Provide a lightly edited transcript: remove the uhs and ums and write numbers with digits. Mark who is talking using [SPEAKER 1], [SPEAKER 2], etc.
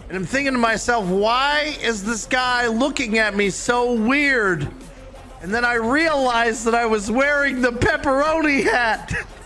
[SPEAKER 1] And I'm thinking to myself, why is this guy looking at me so weird? And then I realized that I was wearing the pepperoni hat.